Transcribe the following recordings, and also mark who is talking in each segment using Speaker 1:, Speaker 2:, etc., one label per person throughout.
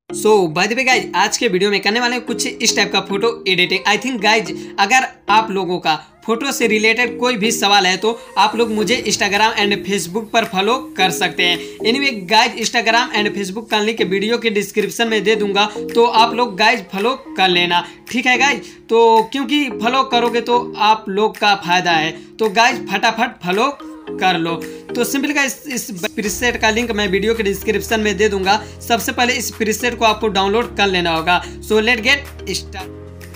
Speaker 1: By the way guys, आज के video में करने वाले हैं कुछ इस टाइप का photo editing. I think guys, अगर आप लोगों का फोटो से रिलेटेड कोई भी सवाल है तो आप लोग मुझे इंस्टाग्राम एंड फेसबुक पर फॉलो कर सकते हैं। Anyway guys, Instagram and Facebook का लिंक वीडियो के डिस्क्रिप्शन में दे दूंगा, तो आप लोग गाइज फॉलो कर लेना, ठीक है गाइज। तो क्योंकि फॉलो करोगे तो आप लोग का फायदा है, तो गाइज फटाफट फॉलो कर लो। तो सिंपल का इस प्रीसेट का लिंक मैं वीडियो के डिस्क्रिप्शन में दे दूंगा। सबसे पहले इस प्रीसेट को आपको डाउनलोड कर लेना होगा। So let get start.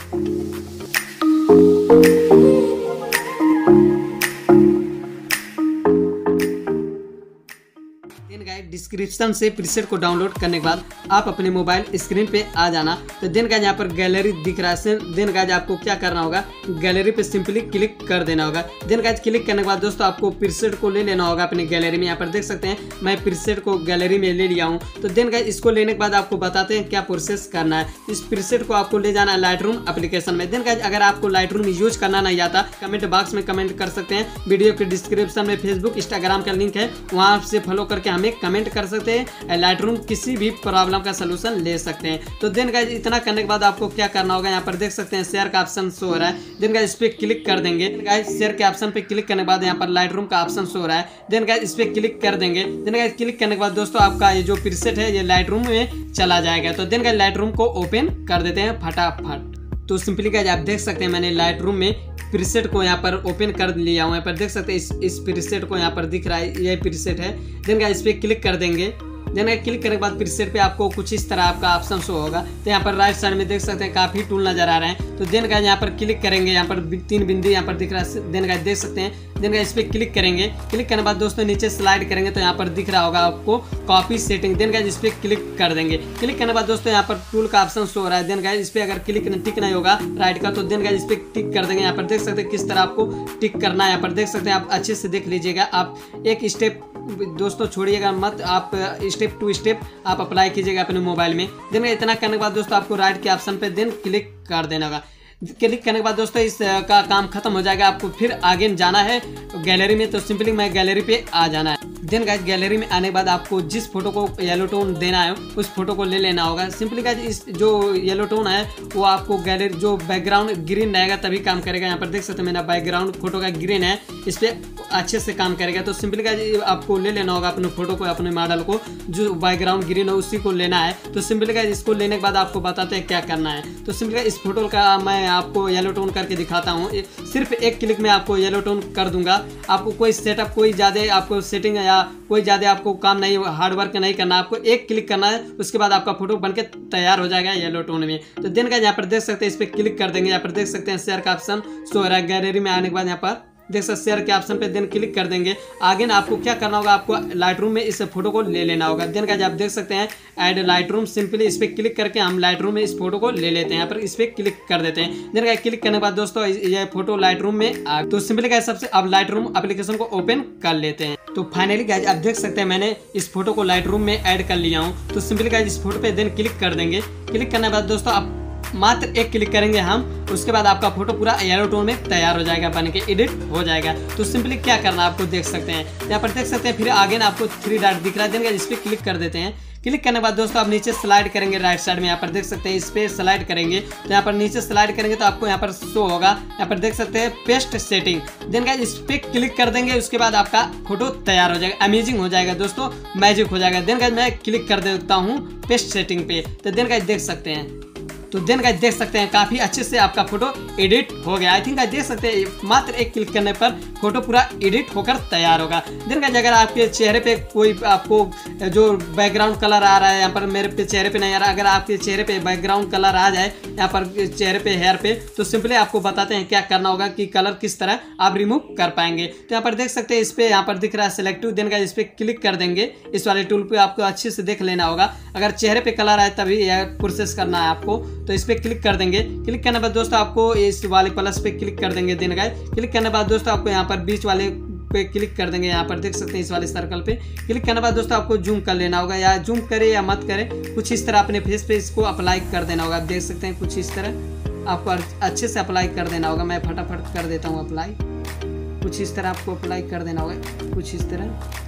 Speaker 1: Description से प्रीसेट को डाउनलोड करने के बाद आप अपने मोबाइल स्क्रीन पे आ जाना। तो देन गाइज यहाँ पर गैलरी दिख रहा है। देन गाइज आपको क्या करना होगा, गैलरी पे सिंपली क्लिक कर देना होगा। देन गाइज क्लिक करने के बाद दोस्तों आपको प्रीसेट को ले लेना होगा अपनी गैलरी में। यहाँ पर देख सकते हैं मैं प्रीसेट को गैलरी में ले लिया हूँ। तो देन गाइज इसको लेने के बाद आपको बताते हैं क्या प्रोसेस करना है। इस प्रीसेट को आपको ले जाना है लाइटरूम एप्लीकेशन में। देन गाइज अगर आपको लाइटरूम यूज करना नहीं आता, कमेंट बॉक्स में कमेंट कर सकते हैं। वीडियो के डिस्क्रिप्शन में फेसबुक इंस्टाग्राम का लिंक है, वहाँ से फॉलो करके हमें कमेंट कर सकते हैं। लाइटरूम किसी भी प्रॉब्लम का सलूशन ले सकते हैं। तो देन गाइज इतना करने के बाद आपको क्या करना होगा, यहाँ पर देख सकते हैं शेयर का ऑप्शन शो हो रहा है। देन गाइज इस पे क्लिक कर देंगे। गाइज शेयर के ऑप्शन पे क्लिक करने के बाद यहाँ पर लाइटरूम का ऑप्शन शो हो रहा है। देन गाइज इस पे क्लिक कर देंगे। देन गाइज क्लिक करने के बाद दोस्तों आपका ये जो प्रीसेट है ये लाइटरूम में चला जाएगा। तो देन गाइज लाइटरूम को ओपन कर देते हैं फटाफट। तो सिंपली गाइज आप देख सकते हैं मैंने लाइटरूम में प्रीसेट को यहाँ पर ओपन कर लिया हूँ। यहाँ पर देख सकते हैं इस प्रीसेट को यहाँ पर दिख रहा है, ये प्रीसेट है। देन गाइज इस पे क्लिक कर देंगे। देन क्लिक करने के बाद प्रीसेट पे आपको कुछ इस तरह आपका ऑप्शन शो होगा। तो यहाँ पर राइट साइड में देख सकते हैं काफी टूल नजर आ रहे हैं। तो देन गाइज यहाँ पर क्लिक करेंगे, यहाँ पर 3 बिंदु यहाँ पर दिख रहा है। देन गाइज देख सकते हैं। देन गाइज इस पे क्लिक करेंगे। क्लिक करने के बाद दोस्तों नीचे स्लाइड करेंगे तो यहाँ पर दिख रहा होगा आपको कॉपी सेटिंग। देन गाइज इस पे क्लिक कर देंगे। क्लिक करने के बाद दोस्तों यहाँ पर टूल का ऑप्शन शो हो रहा है। देन गाइज इस पे अगर टिक नहीं होगा राइट का, तो देन गाइज इस पे टिक कर देंगे। यहाँ पर देख सकते हैं किस तरह आपको टिक करना है। यहाँ पर देख सकते हैं, आप अच्छे से देख लीजिएगा। आप एक स्टेप दोस्तों छोड़िएगा मत, आप स्टेप टू स्टेप आप अप्लाई कीजिएगा अपने मोबाइल में। देन इतना करने के बाद दोस्तों आपको राइट के ऑप्शन पे देन क्लिक कर देना होगा। क्लिक करने के बाद दोस्तों इस का काम खत्म हो जाएगा। आपको फिर आगे जाना है गैलरी में, तो सिंपली मैं गैलरी पे आ जाना है। देन गाइज गैलरी में आने के बाद आपको जिस फोटो को येलो टोन देना है उस फोटो को ले लेना होगा। सिंपली गाइज इस जो येलो टोन है वो आपको गैलरी जो बैकग्राउंड ग्रीन रहेगा तभी काम करेगा। यहाँ पर देख सकते हैं मेरा बैकग्राउंड फोटो का ग्रीन है, इस पर अच्छे से काम करेगा। तो सिंपली गाइज आपको ले लेना होगा अपने फोटो को, अपने मॉडल को जो बैकग्राउंड ग्रीन है उसी को लेना है। तो सिंपली गाइज इसको लेने के बाद आपको बताते हैं क्या करना है। तो सिंपली गाइज इस फोटो का मैं आपको येलो टोन करके दिखाता हूँ। सिर्फ एक क्लिक में आपको येलो टोन कर दूंगा। आपको कोई सेटअप, कोई ज़्यादा आपको सेटिंग या कोई ज़्यादा आपको काम नहीं, हार्ड वर्क नहीं करना, आपको एक क्लिक करना है, उसके बाद आपका फोटो बनके तैयार हो जाएगा येलो टोन में। तो देन गाइज यहाँ पर देख सकते हैं इस पर क्लिक कर देंगे। यहाँ पर देख सकते हैं शेयर का ऑप्शन शो हो रहा है। गैलरी में आने के बाद यहाँ पर देख सकते शेयर के ऑप्शन पे देन क्लिक कर देंगे। आगे ना आपको क्या करना होगा, आपको लाइटरूम में इस फोटो को ले लेना होगा। देन गाइज आप देख सकते हैं ऐड लाइटरूम, सिंपली इस पे क्लिक करके हम लाइटरूम में इस फोटो को ले लेते हैं। यहाँ पर इस पे क्लिक कर देते हैं। देन गाइज क्लिक करने के बाद दोस्तों ये फोटो लाइटरूम में आ, तो सिंपली गाइज सबसे अब लाइटरूम एप्लीकेशन को ओपन कर लेते हैं। तो फाइनली गाइज आप देख सकते हैं मैंने इस फोटो को लाइटरूम में ऐड कर लिया हूँ। तो सिंपली गाइज इस फोटो पे देन क्लिक कर देंगे। क्लिक करने के बाद दोस्तों आप मात्र एक क्लिक करेंगे हम, उसके बाद आपका फोटो पूरा येलो टोन में तैयार हो जाएगा, बन के एडिट हो जाएगा। तो सिंपली क्या करना आपको देख सकते हैं, यहाँ पर देख सकते हैं फिर आगे ना आपको 3 डॉट दिख रहा है। देन इस पर क्लिक कर देते हैं। क्लिक करने के बाद दोस्तों आप नीचे स्लाइड करेंगे राइट साइड में। यहाँ पर देख सकते हैं इस पे स्लाइड करेंगे तो यहाँ पर नीचे स्लाइड करेंगे तो आपको यहाँ पर शो होगा। यहाँ पर देख सकते हैं पेस्ट सेटिंग। देन गाइज इस पे क्लिक कर देंगे, उसके बाद आपका फोटो तैयार हो जाएगा, अमेजिंग हो जाएगा दोस्तों, मैजिक हो जाएगा। देन गाइज मैं क्लिक कर देता हूँ पेस्ट सेटिंग पे। तो देन गाइज देख सकते हैं, तो देन गाइज देख सकते हैं काफी अच्छे से आपका फोटो एडिट हो गया। आई थिंक गाइज देख सकते हैं मात्र एक क्लिक करने पर फोटो पूरा एडिट होकर तैयार होगा। देन गाइज अगर आपके चेहरे पे कोई आपको जो बैकग्राउंड कलर आ रहा है, यहाँ पर मेरे पे चेहरे पे नहीं आ रहा, अगर आपके चेहरे पे बैकग्राउंड कलर आ जाए यहाँ पर चेहरे पे हेयर पे, तो सिंपली आपको बताते हैं क्या करना होगा कि कलर किस तरह आप रिमूव कर पाएंगे। तो यहाँ पर देख सकते हैं इस पे यहाँ पर दिख रहा है सिलेक्टिव। देन गाइज इस पे क्लिक कर देंगे। इस वाले टूल पे आपको अच्छे से देख लेना होगा। अगर चेहरे पे कलर आए तभी यह प्रोसेस करना है आपको। तो इस पे क्लिक कर देंगे। क्लिक करने के बाद दोस्तों आपको इस वाले प्लस पे क्लिक कर देंगे। देन गाइज क्लिक करने के बाद दोस्तों आपको यहाँ पर बीच वाले पे क्लिक कर देंगे। यहाँ पर देख सकते हैं इस वाले सर्कल पे क्लिक करने के बाद दोस्तों आपको जूम कर लेना होगा, या जूम करे या मत करे, कुछ इस तरह अपने फेस पे इसको अप्लाई कर देना होगा। आप देख सकते हैं कुछ इस तरह आपको अच्छे से अप्लाई कर देना होगा। मैं फटाफट कर देता हूँ अप्लाई। कुछ इस तरह आपको अप्लाई कर देना होगा, कुछ इस तरह।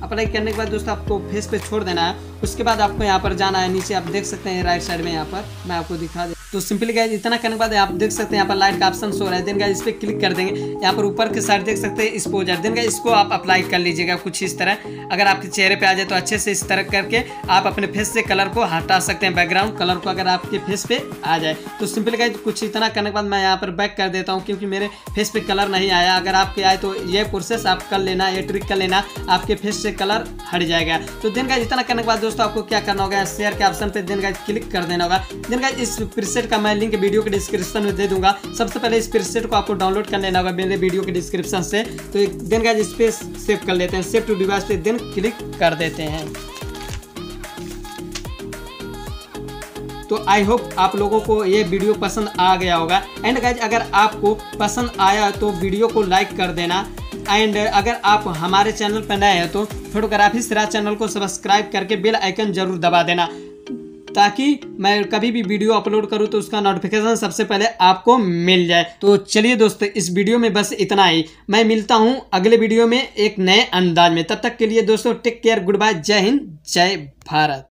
Speaker 1: अप्लाई करने के बाद दोस्तों आपको फेस पे छोड़ देना है। उसके बाद आपको यहाँ पर जाना है नीचे, आप देख सकते हैं राइट साइड में, यहाँ पर मैं आपको दिखा दे। तो सिंपली गाइस इतना करने के बाद आप देख सकते हैं यहाँ पर लाइट का ऑप्शन शो हो रहा है। देन गाइस इस पर क्लिक कर देंगे। यहाँ पर ऊपर के साइड देख सकते हैं एक्सपोजर। देन गाइस इसको आप अप्लाई कर लीजिएगा कुछ इस तरह। अगर आपके चेहरे पे आ जाए तो अच्छे से इस तरह करके आप अपने फेस से कलर को हटा सकते हैं, बैकग्राउंड कलर को अगर आपके फेस पे आ जाए तो। सिंपली गाइस कुछ इतना करने के बाद मैं यहाँ पर बैक कर देता हूँ, क्योंकि मेरे फेस पे कलर नहीं आया। अगर आपके आए तो ये प्रोसेस आप कर लेना, ये ट्रिक कर लेना, आपके फेस से कलर हट जाएगा। तो देन गाइस इतना करने के बाद दोस्तों आपको क्या करना होगा, शेयर के ऑप्शन पे देन गाइस क्लिक कर देना होगा। देन गाइस इस प्रीसेट का मैं लिंक वीडियो के डिस्क्रिप्शन में दे दूंगा। सबसे पहले इस प्रीसेट को आपको डाउनलोड कर लेना होगा मेरे वीडियो के डिस्क्रिप्शन से। तो देन गाइस इस पे सेव कर लेते हैं, सेव टू डिवाइस पे देन क्लिक कर देते हैं। तो आई होप आप लोगों को ये वीडियो पसंद आ गया होगा। एंड गाइज अगर आपको पसंद आया तो वीडियो को लाइक कर देना। एंड अगर आप हमारे चैनल पर नए हैं तो फोटोग्राफी सिराज चैनल को सब्सक्राइब करके बेल आइकन जरूर दबा देना, ताकि मैं कभी भी वीडियो अपलोड करूं तो उसका नोटिफिकेशन सबसे पहले आपको मिल जाए। तो चलिए दोस्तों इस वीडियो में बस इतना ही। मैं मिलता हूं अगले वीडियो में एक नए अंदाज में। तब तक के लिए दोस्तों टेक केयर, गुड बाय, जय हिंद, जय भारत।